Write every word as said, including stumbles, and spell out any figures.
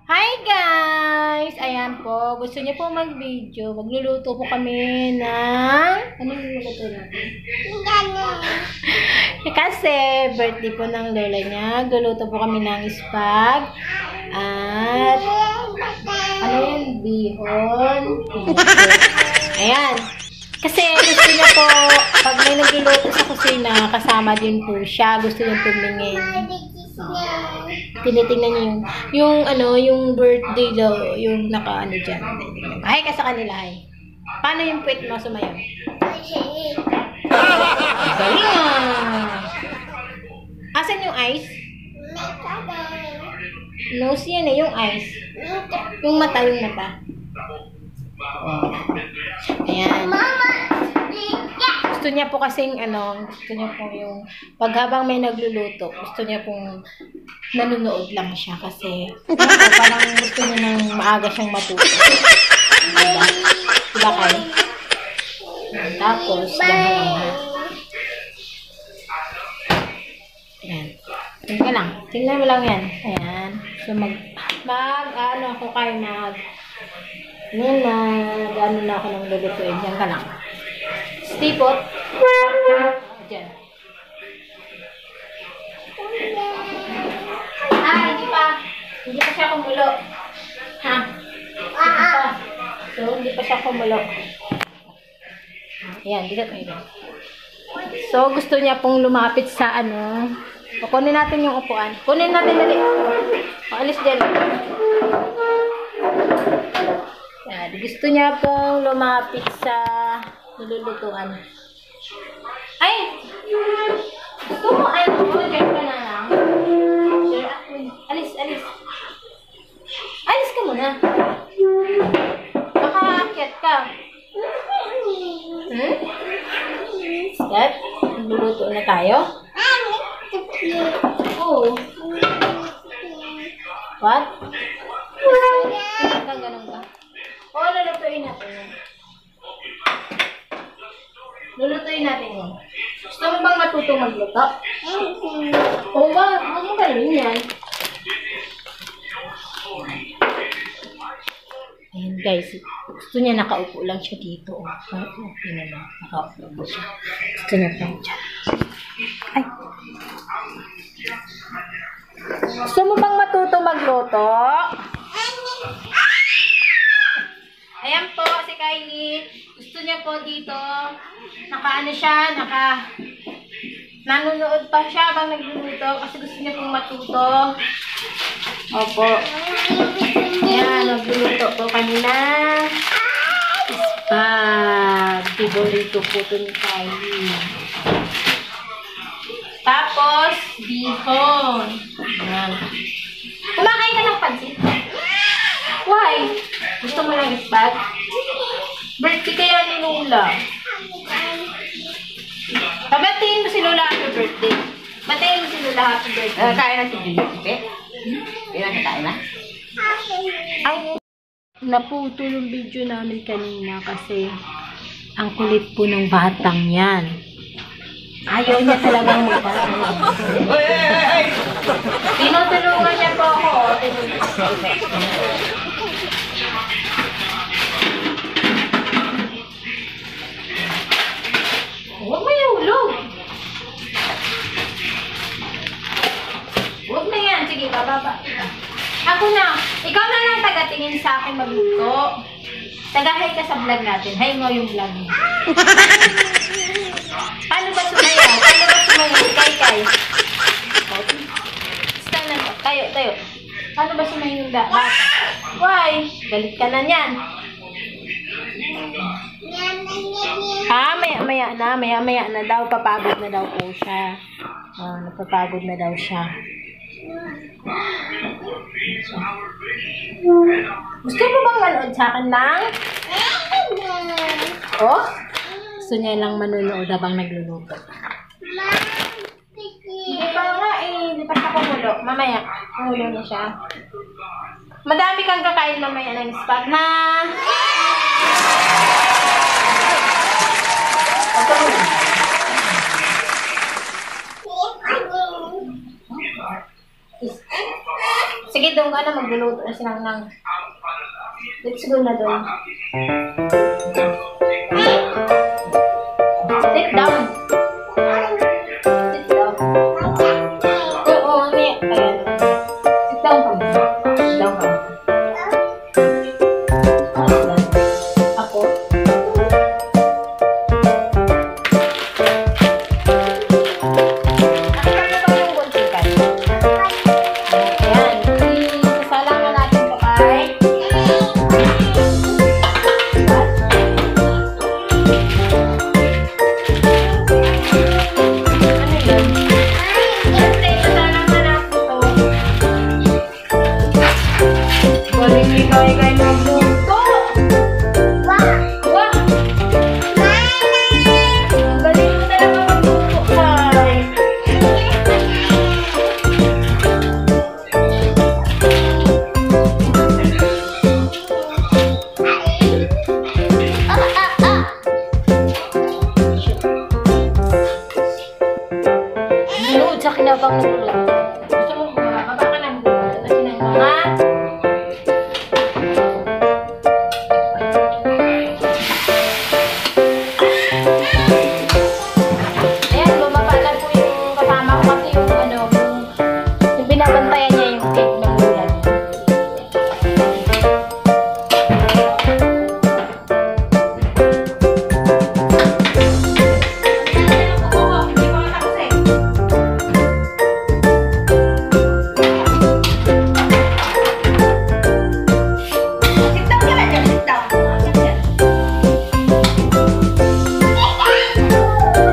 Hi guys! Ayan po, gusto niyo po mag-video. Magluluto po kami ng... Anong luluto natin? Kasi birthday po ng lola niya. Luluto po kami ng spag. At... Ano yun? Bihon. Ayan. Kasi gusto niya po, pag may nagluluto sa kusina, kasama din po siya. Gusto niya tumingin. Tinitingnan niyo yung, yung ano, yung birthday daw, yung naka ano dyan. Ay, ka sa kanila, ay. Paano yung puwet mo sumayaw? Galing ah! Asan yung ice? Nose yan eh, yung ice. Yung mata, yung mata. Oh. Ayan. Gusto niya po kasing ano, gusto niya po yung pag habang may nagluluto, gusto niya pong nanonood lang siya kasi ano, parang gusto niya nang maaga siyang matuto. Diba? Diba kayo? Tapos, dahil lang ha. Ayan. Tingnan ka lang. Tingnan mo lang yan. Ayan. So, mag, mag, ano ako kayo mag, yan na, ano na ako nang lulutuin. Yan ka lang. Stipot. Diyan. Ah, hindi pa. Hindi pa siya kumulo. Ha? Hindi pa. So, hindi pa siya kumulo. Ayan, dito tayo. So, gusto niya pong lumapit sa ano. O, kunin natin yung upuan. Kunin natin dali. O, alis dyan. Ayan, gusto niya pong lumapit sa nilulutuan. Ay! Gusto mo, ay, mag-check ka na lang. Alis, alis. Alis ka muna. Baka aakyat ka. Hmm? Step? Niluluto na tayo? Oo. What? Ganun ganun ka. Oo, lulutuin natin yun. Lulutuin natin yun. Gusto mo bang matutong magluto? Oo, wag. Huwag mo galawin yan. Ayan guys. Gusto niya nakaupo lang siya dito. Okay na lang. Nakaupo lang siya. Gusto niya lang dyan. Ay. Gusto mo bang matuto magluto? Ayan po, si Kylie. Gusto niya po dito. Naka ano siya, naka nanonood pa siya bang nagluluto kasi gusto niya pong matuto. Opo. Ayan, nagluluto po kanina. Spag. Favorito po ito ni Kylie. Tapos, bihon. Ayan. Kumakain ka ng pansit? Why? Gusto mo lang spag? Birthday kaya ni Lola. Pabatiin mo si Lola happy birthday. Batiin mo si Lola happy birthday. Uh, kaya na si Juliette. Kaya na kaya na? Ay, naputo yung video namin kanina kasi ang kulit po ng batang yan. Ayaw niya talagang magpapalala. Tinutulungan niya po ako. Huwag mo yung hulog. Huwag na yan. Sige, bababa. Ako na. Ikaw na lang tagatingin sa akin magluto. Tagahay ka sa vlog natin. Hay mo yung vlog mo. Paano ba sumayaw? Paano ba sumayaw? Kay, kay. Stand na. Tayo, tayo. Paano ba sumayaw yung bata? Why? Galit ka na niyan. Ah, maya-maya na. Maya-maya na daw. Papagod na daw po siya. Oh, napapagod na daw siya. Gusto mo bang manood sa akin lang? Oh? Gusto niya lang manonood habang nagluluto. Hindi pa nga eh. Hindi pa siya kumulo. Mamaya. Kumulo na siya. Madami kang kakain mamaya ng spag na. Sige, doon ka na. Magluluto na sinang nang. Let's go na doon.